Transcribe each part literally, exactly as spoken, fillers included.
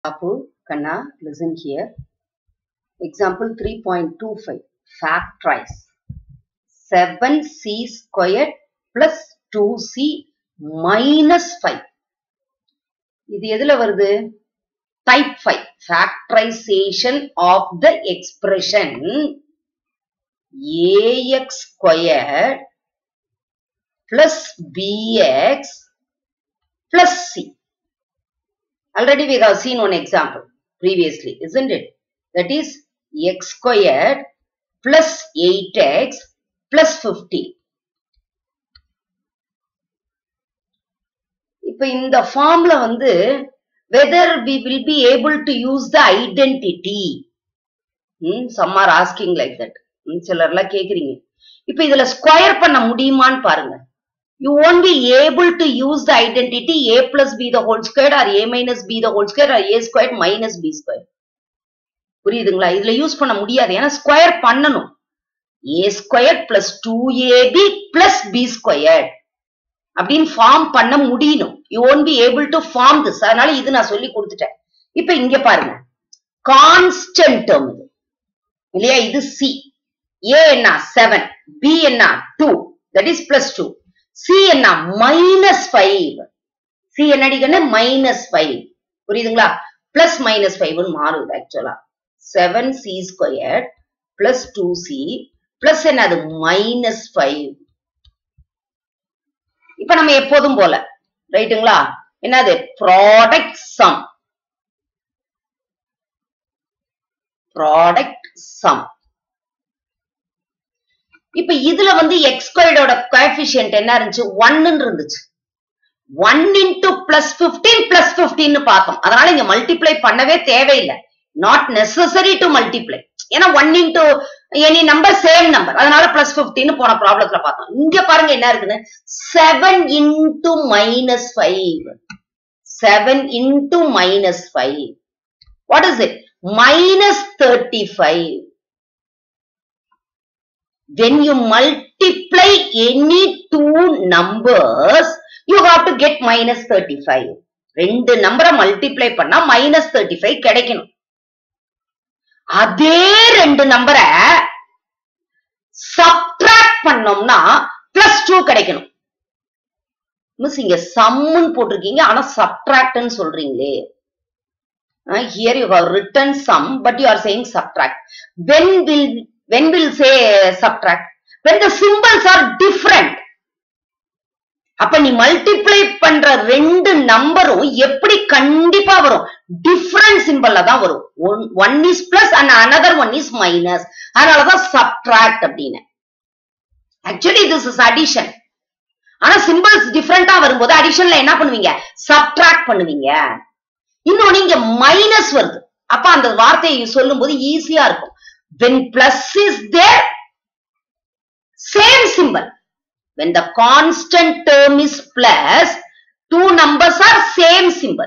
Apu, Kanna, listen here. Example three point two five. Factorize. seven c squared plus two c minus five. இது எதுல வருது? Type five. Factorization of the expression ax squared plus bx plus c. Already we have seen one example previously, isn't it? That is x squared plus eight x plus fifteen. இப்ப இந்த ஃபார்ம்ல வந்து whether we will be able to use the identity. Hmm, some are asking like that. Hmm, சிலர்லாம் கேக்குறீங்க. இப்ப இதுல square பண்ண முடியுமான்னு பாருங்க. You won't be able to use the identity a plus b the whole squared or a minus b the whole squared or a squared minus b squared. புரியுதுங்களா? இதுல use பண்ண முடியாது. ஏன்னா ஸ்கொயர் பண்ணணும். a squared plus two a b plus b squared. அப்படின்னு form பண்ண முடியணும். You won't be able to form this. அதனால இது நான் சொல்லி கொடுத்துட்டேன். இப்ப இங்க பாருங்க. கான்ஸ்டன்ட் டேர்ம் இது. இல்லையா? இது c. a என்ன? seven. b என்ன? two. That is plus two. c என்ன? minus five. c என்னடிக்கன்னு? minus five. புரியுதுங்களா? plus minus five ன்னு மாறுது ஆக்சுவலா. seven c squared plus two c plus என்னது? minus five. இப்ப நம்ம எப்போதும் போல ரைட்டுங்களா? என்னது? Product sum. Product sum. இப்ப இதுல வந்து x ஸ்கொயர்டோட கோஎஃபிஷியன்ட் என்ன இருந்துச்சு? one ன்னு இருந்துச்சு. one into plus fifteen plus fifteen ன்னு பார்த்தோம். அதனால இங்க மல்டிப்ளை பண்ணவே தேவையில்லை. Not necessary to multiply. ஏன்னா one into any number same number. அதனால plus fifteen ன்னு போன ப்ராப்ளத்துல பார்த்தோம். இங்க பாருங்க என்ன இருக்குன்னு? seven into minus five. seven into minus five. What is it? minus thirty-five. When you multiply any two numbers, you have to get minus thirty-five. ரெண்டு நம்பரை மல்டிப்ளை பண்ணா minus thirty-five கிடைக்கணும். அதே ரெண்டு நம்பரை சப்ட்ராக்ட் பண்ணோம்னா plus two கிடைக்கணும். Miss இங்க சம்னு போட்டிருக்கீங்க, ஆனா சப்ட்ராக்ட்னு சொல்றீங்களே. Here you have written sum, but you are saying subtract. When will when will say subtract? When the symbols are different. அப்ப நீ மல்டிப்ளை பண்ற ரெண்டு நம்பரும் எப்படி கண்டிப்பா வரும்? டிஃபரண்ட் சிம்பிள்ல தான் வரும். one is plus and another one is minus. அதனாலதான் subtract அப்படின்னு. Actually this is addition. ஆனா சிம்பிள்ஸ் டிஃபரண்டா வரும்போது அடிஷன்ல என்ன பண்ணுவீங்க? சப்ட்ராக்ட் பண்ணுவீங்க. இன்னொன்னு இங்க மைனஸ் வருது. அப்ப அந்த வார்த்தையை சொல்லும் போது ஈஸியா இருக்கும். When plus is there, same symbol. When the constant term is plus, two numbers are same symbol.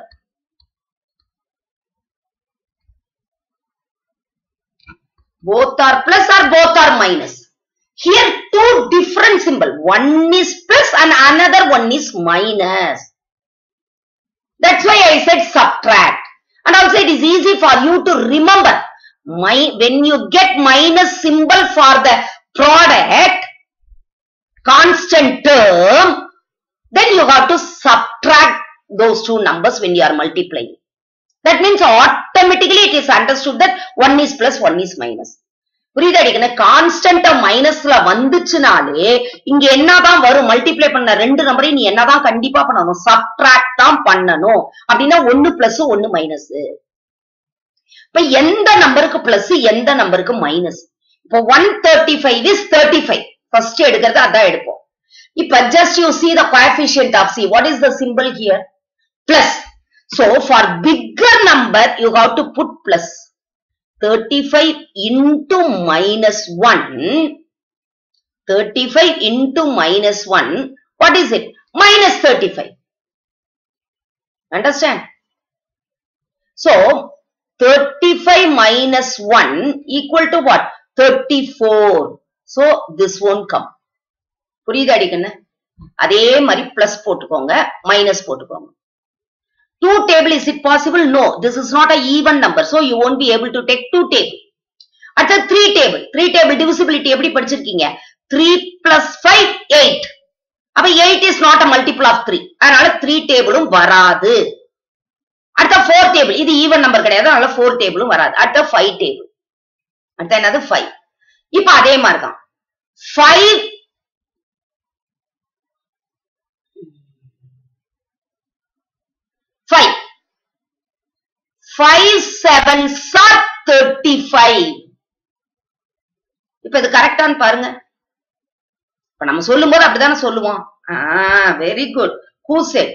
Both are plus or both are minus. Here two different symbol. One is plus and another one is minus. That's why I said subtract. And also it is easy for you to remember. My, when you get minus symbol for the product, constant term, then you have to subtract those two numbers when you are multiplying. That means automatically it is understood that one is plus, one is minus. புரியுதா? அடிக்கன constant மைனஸ்ல வந்துச்சுனாலே இங்க என்னதான் வரும்? Multiply பண்ண ரெண்டு நம்பரையும் நீ என்னதான் கண்டிப்பா பண்ணணும்? சப்ட்ராக்ட் தான் பண்ணணும். அப்படின்னா ஒன்னு பிளஸ் ஒன்னு மைனஸ். இப்ப எந்த நம்பருக்கு பிளஸ், எந்த நம்பருக்கு மைனஸ்? இப்போ one thirty-five is thirty-five. First எடுக்கிறது அதான் எடுப்போம். இப்ப just you see the coefficient of c. What is the symbol here? Plus. So for bigger number you have to put plus. thirty-five into minus one. thirty-five into minus one. What is it? Minus thirty-five. Understand? So thirty-five minus one equal to what? thirty-four. So this won't come. புரியுதா அடிக்கண்ண? அதே மாதிரி plus போட்டுக்கோங்க, minus போட்டுக்கோங்க. two table, is it possible? No, this is not a even number, so you won't be able to take two table. At the three table, three table divisibility எப்படி படிச்சிருக்கீங்க? three plus five, eight. அப்ப eight is not a multiple of three. அதனால three டேபிளும் வராது. அடுத்த four table, இது even number கிடையாது, அதனால four டேபிளும் வராது. அடுத்த five table. அடுத்த என்னது five. இப்ப அதே மாதிரி தான். five five. five sevens are thirty-five. இப்ப இது கரெக்டான்னு பாருங்க. இப்ப நம்ம சொல்லும் போது அப்படித்தானே சொல்லுவோம். Ah very good. Who said?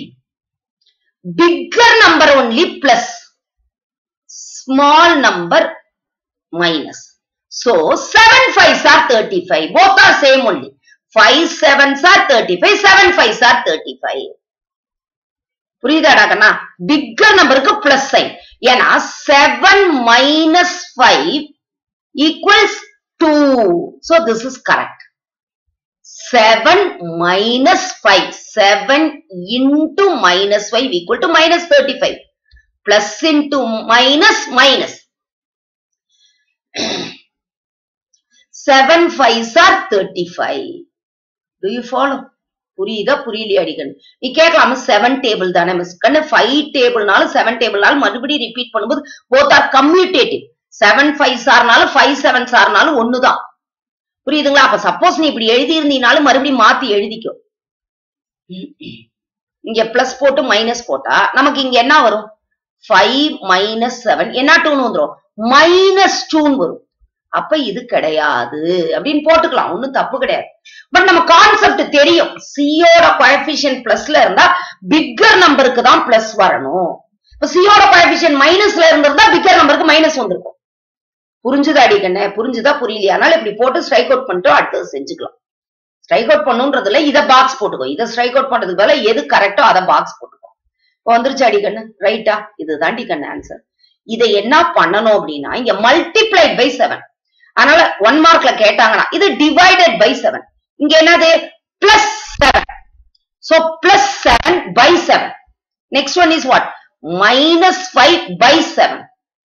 Bigger number only plus, small number minus. So seven fives are thirty-five. Both are same only. Five sevens are thirty-five. Seven fives are thirty-five. புரியுதாடா கண்ணா? Bigger numberக்கு plus sign. ஏன்னா seven minus five equals two. So this is correct. seven minus five. seven into minus five equal to minus thirty-five. Plus into minus minus. seven fives are thirty-five. Do you follow? புரியுதா புரியலையா அடிக்கணும்? நீ கேட்கலாம் seven table தானே miss கண்ணு, five டேபிள்னாலும் seven டேபிள்னாலும் மறுபடியும் ரிப்பீட் பண்ணும்போது both are commutative. seven fives ஆறுனாலும் five sevens ஆறுனாலும் ஒண்ணுதான். புரியுதுங்களா? அப்ப சப்போஸ் நீ இப்படி எழுதி இருந்தீனாலும் மறுபடியும் மாத்தி எழுதிக்கோ. இங்க பிளஸ் போட்டு மைனஸ் போட்டா நமக்கு இங்க என்ன வரும்? five minus seven என்ன டூன்னு வந்துரும்? மைனஸ் டூன்னு வரும். அப்ப இது கிடையாது அப்படின்னு போட்டுக்கலாம், ஒண்ணும் தப்பு கிடையாது. பட் நம்ம கான்செப்ட் தெரியும். சியோட கோஎஃபிஷியன்ட் பிளஸ்ல இருந்தா பிக்கர் நம்பருக்கு தான் பிளஸ் வரணும். இப்ப சியோட கோஎஃபிஷியன்ட் மைனஸ்ல இருந்திருந்தா பிக்கர் நம்பருக்கு மைனஸ் வந்திருக்கும். புரிஞ்சுதா அடிக்கண்ணே? புரிஞ்சுதா புரியலையா? அதனால இப்படி போட்டு ஸ்ட்ரைக் அவுட் பண்ணிட்டு அடுத்தது செஞ்சுக்கலாம். ஸ்ட்ரைக் அவுட் பண்ணுன்றதுல இதை பாக்ஸ் போட்டுக்கோ, இதை ஸ்ட்ரைக் அவுட் பண்றதுக்கு பதிலா எது கரெக்டோ அதை பாக்ஸ் போட்டுக்கோ. இப்போ வந்துருச்சு அடிக்கண்ணு, ரைட்டா? இதுதான் அடிக்கண்ணு ஆன்சர். இதை என்ன பண்ணணும் அப்படின்னா இங்க மல்டிப்ளைட் பை செவன். அதனால ஒன் மார்க்ல கேட்டாங்கன்னா இது டிவைடட் பை செவன். இங்க என்னது? Plus seven. So plus seven by seven. Next one is what? Minus five by seven.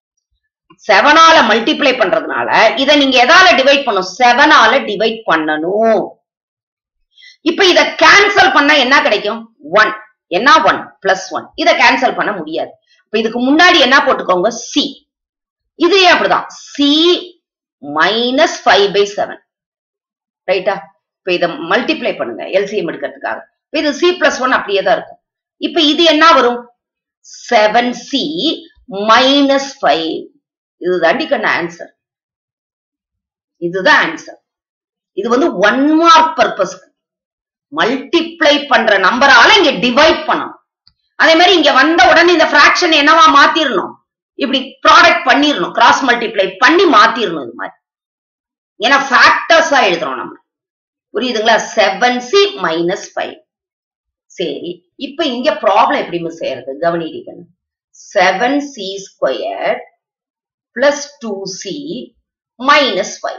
செவனால மல்டிப்ளை பண்றதுனால இதை நீங்க எதால டிவைட் பண்ணும்? செவனால டிவைட் பண்ணணும். இப்ப இத கேன்சல் பண்ணா என்ன கிடைக்கும்? ஒன். என்ன? One plus one. இத கேன்சல் பண்ண முடியாது. இப்ப இதுக்கு முன்னாடி என்ன போட்டுக்கோங்க? சி. இது அப்படிதான். C minus five by seven. ரைட்டா? இப்ப இத மல்டிப்ளை பண்ணுங்க எல்சிஎம் எடுக்கிறதுக்காக. இது சி பிளஸ் ஒன் அப்படியே தான் இருக்கும். இப்ப இது என்ன வரும்? Seven c minus five. இதுதாண்டி கண்ண ஆன்சர். இதுதான் ஆன்சர். இது வந்து ஒன் மார்க் பர்பஸ்க்கு மல்டிப்ளை பண்ற நம்பரால இங்க டிவைட் பண்ணணும். அதே மாதிரி இங்க வந்த உடனே இந்த பிராக்ஷன் என்னவா மாத்திரணும்? இப்படி ப்ராடக்ட் பண்ணிரணும், கிராஸ் மல்டிப்ளை பண்ணி மாத்திரணும். இது மாதிரி ஏன்னா ஃபேக்டர்ஸா எழுதுறோம் நம்ம. புரியுதுங்களா? Seven c minus five. சரி, இப்ப இங்க ப்ராப்ளம் எப்படி மிஸ் செய்யறது? கவனிக்கணும். Seven c square plus two c minus five.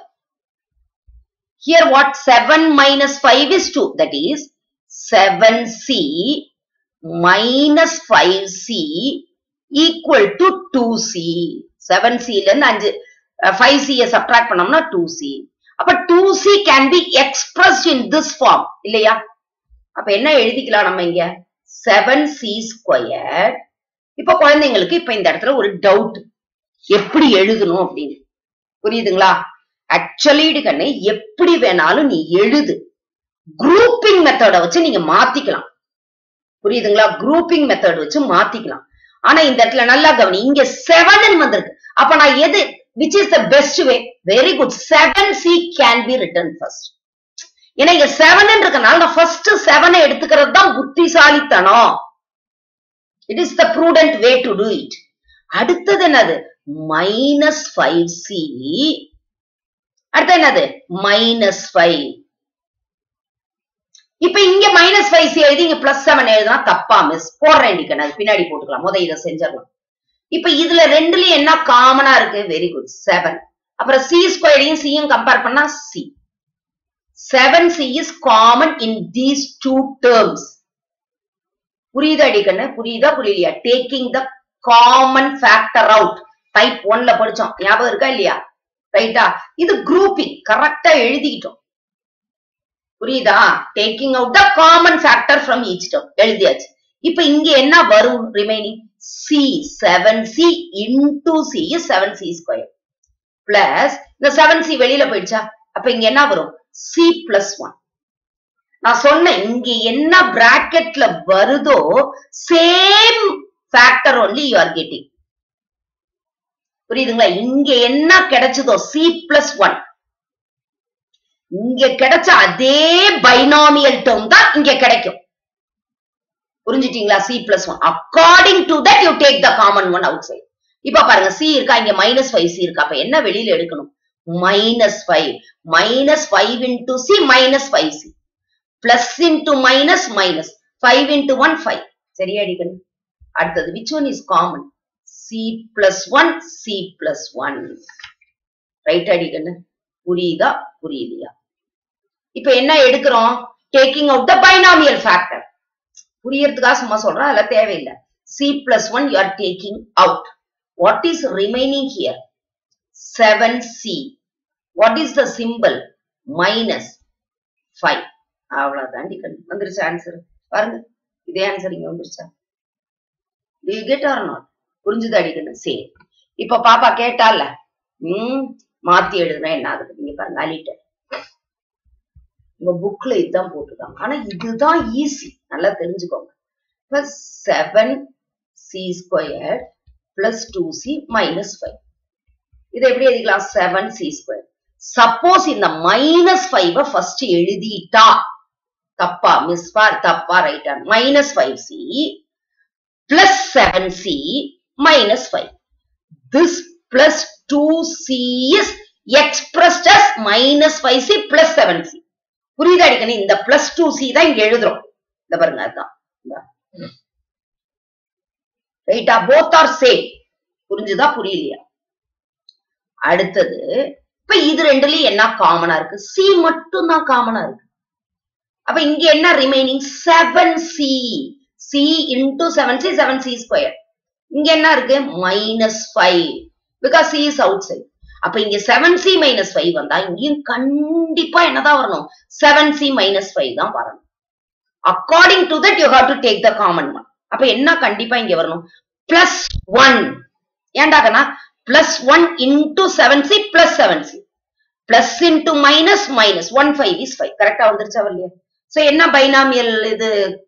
Here what? seven minus five is two. That is seven c minus five c equal to two c. seven c ல இருந்து five c subtract பண்ணோம்னா two c. அப்ப two c can be expressed in this form. இல்லையா? அப்ப என்ன எழுதிக்கலாம் நம்ம இங்க? seven c squared. இப்ப குழந்தைங்களுக்கு இப்ப இந்த இடத்துல ஒரு டவுட், எப்படி எழுதணும் அப்படின்னு. புரியுதுங்களா? ஆக்சுவலி கண்ணு எப்படி வேணாலும் நீ எழுது. குரூப்பிங் மெத்தட வச்சு நீங்க மாத்திக்கலாம். புரியுதுங்களா? குரூப்பிங் மெத்தட் வச்சு மாத்திக்கலாம். ஆனா இந்த இடத்துல நல்லா கவனி, இங்க செவன் வந்திருக்கு. அப்ப நான் எது which is the best way? Very good. seven c can be written first. ஏன்னா இங்க seven இருக்கனால நான் first seven எடுத்துக்கிறது தான் புத்திசாலித்தனம். It is the prudent way to do it. அடுத்தது என்னது? minus five c. அடுத்து என்னது? minus five. இப்ப இங்க minus five c எழுதி இங்க plus seven எழுதுனா தப்பா மிஸ்? போடுறேன், அது பின்னாடி போட்டுக்கலாம். முத இதை செஞ்சிடலாம். இப்ப இதுல ரெண்டுலயும் என்ன காமனா இருக்கு? Very good, seven. அப்புறம் c ஸ்கொயரையும் c யும் கம்பேர் பண்ணா c. seven c is common in these two terms. புரியுதா அடிக்கண்ணு? புரியுதா புரியலையா? Taking the common factor out type ஒன்ல படிச்சோம், ஞாபகம் இருக்கா இல்லையா? ரைட்டா? இது குரூப்பிங் கரெக்டா எழுதிக்கிட்டோம். புரியுதா? Taking out the common factor from each term எழுதியாச்சு. இப்ப இங்க என்ன வரும் remaining? C seven C into C is seven C square plus இந்த seven C வெளியில போயிடுச்சா? அப்ப இங்க என்ன வரும்? C plus one. நான் சொன்னேன் இங்க என்ன பிராக்கெட்ல வருதோ same factor only you are getting. புரியுதுங்களா? இங்க என்ன கிடைச்சதோ C plus one, இங்க கிடைச்ச அதே பைனாமியல் டேர்ம் தான் இங்க கிடைக்கும். புரிஞ்சிட்டீங்களா? C plus one. According to that you take the common one outside. இப்ப பாருங்க C இருக்கா, இங்க minus five C இருக்கா. அப்ப என்ன வெளியில எடுக்கணும்? minus five. minus five into C minus five C. Plus into minus minus. five into one five. சரியா அடிக்கணும்? அடுத்தது which one is common? C plus one C plus one. Right அடிக்கணும்? புரியுதா புரியலையா? இப்ப என்ன எடுக்கிறோம்? taking out the binomial factor. புரியறதுக்காக சும்மா சொல்றேன், அதெல்லாம் தேவையில்லை. C plus one you are taking out. What is remaining here? seven C. What is the symbol? Minus five. அவ்வளவுதான் வந்துருச்சு ஆன்சர். பாருங்க, இதே ஆன்சர் இங்க வந்துருச்சா? Do you get or not? புரிஞ்சுது அடிக்கணும்? சரி, இப்ப பாப்பா கேட்டால உம் மாத்தி எழுதுறேன் என்ன ஆகுது? நீங்க பாருங்க, அலிட்டர் உங்க புக்ல இதுதான் போட்டுருக்காங்க. ஆனா இதுதான் ஈஸி, நல்லா தெரிஞ்சுக்கோங்க. Plus seven c square plus two c minus five. இதை எப்படி எழுதிக்கலாம்? Seven c square. சப்போஸ் இந்த மைனஸ் ஃபைவ் ஃபர்ஸ்ட் எழுதிட்டா தப்பா? மிஸ் பார் தப்பா ரைட்டா? Minus five c plus seven c minus five. This plus two c is expressed as minus five c plus seven c. புரியுதா அடிக்கணும்? இந்த பிளஸ் டூ சி தான் இங்க எழுதுறோம். இந்த பாருங்க, அதுதான் ரைட்டா? Both are same. புரிஞ்சுதா புரியலையா? அடுத்தது இப்ப இது ரெண்டுலயும் என்ன காமனா இருக்கு? சி மட்டும் தான் காமனா இருக்கு. அப்ப இங்க என்ன remaining? Seven c. C into seven c, seven c square. இங்க என்ன இருக்கு? Minus five. Because c is outside. அப்ப இங்க செவன் சி மைனஸ் ஃபைவ் வந்தா இங்கேயும் கண்டிப்பா என்னதான் வரணும்? செவன் சி மைனஸ் ஃபைவ் தான் வரணும். According to that you have to take the common one. அப்ப என்ன கண்டிப்பா இங்க வரணும்? Plus one. ஏண்டாக்கனா plus one into seven c plus seven c. Plus into minus minus one five is five. கரெக்டா வந்துருச்சா வரலையா? சோ என்ன பைனாமியல் இது?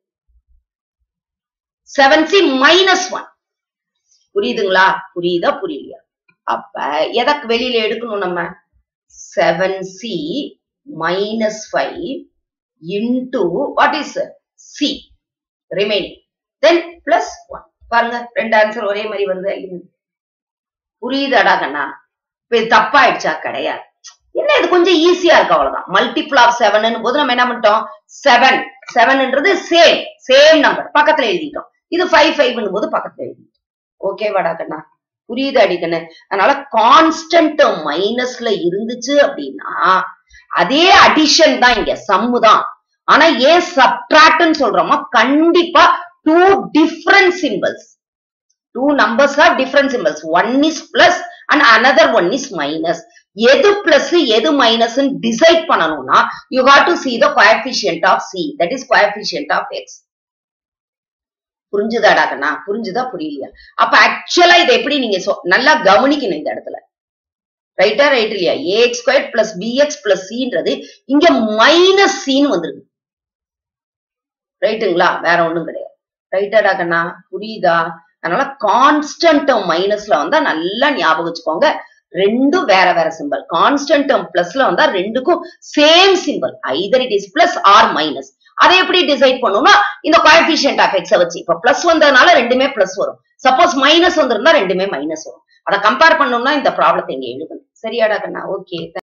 Seven c minus one. புரியுதுங்களா? புரியுதா புரியலையா? அப்ப எதற்கு வெளியில எடுக்கணும் நம்ம? Seven c minus five into what is c remaining, then plus one. பாருங்க, ரெண்டு ஆன்சர் ஒரே மாதிரி வந்து. புரியுதாடா கண்ணா? இப்ப இது தப்பாயிடுச்சா? கிடையாது. என்ன இது கொஞ்சம் ஈஸியா இருக்கு, அவ்வளவுதான். மல்டிபிள் ஆஃப் செவன் போது நம்ம என்ன பண்ணிட்டோம்? செவன் செவன்ன்றது சேம் சேம் நம்பர் பக்கத்துல எழுதிட்டோம். இது ஃபைவ் ஃபைவ் போது பக்கத்துல எழுதிட்டோம். ஓகேவாடா கண்ணா? புரியுது அடிக்கண்ணு? அதனால கான்ஸ்டன்ட் மைனஸ்ல இருந்துச்சு அப்படின்னா அதே அடிஷன் தான், இங்க சம்மு தான். ஆனா ஏன் சப்ட்ராக்ட்னு சொல்றோமா? கண்டிப்பா two different symbols, two numbers are different symbols. One is plus and another one is minus. எது பிளஸ் எது மைனஸ் டிசைட் பண்ணணும்னா you have to see the coefficient of c, that is coefficient of x. புரிஞ்சுதாடா கண்ணா? புரிஞ்சுதா புரியலையா? அப்ப ஆக்சுவலா இதை எப்படி நீங்க நல்லா கவனிக்கணும் இந்த இடத்துல. ரைட்டா ரைட் இல்லையா? Ax square plus bx plus சின்றது இங்க மைனஸ் சின்னு வந்துருக்கு. ரைட்டுங்களா? வேற ஒண்ணும் கிடையாது. ரைட்டாடா கண்ணா? புரியுதா? அதனால கான்ஸ்டன்ட் மைனஸ்ல வந்தா நல்லா ஞாபகம் வச்சுக்கோங்க, ரெண்டும் வேற வேற சிம்பிள். கான்ஸ்டன்ட் பிளஸ்ல வந்தா ரெண்டுக்கும் same symbol, either it is plus or minus. அதை எப்படி டிசைட் பண்ணணும்னா இந்த கோஎஃபிஷியன்ட் ஆஃப் எக்ஸ் வச்சு. இப்ப பிளஸ் வந்ததுனால ரெண்டுமே பிளஸ் வரும், சப்போஸ் மைனஸ் வந்திருந்தா ரெண்டுமே மைனஸ் வரும். அதை கம்பேர் பண்ணணும்னா இந்த ப்ராப்ளத்தை இங்க எழுதணும். சரியாடா கண்ணா? ஓகே.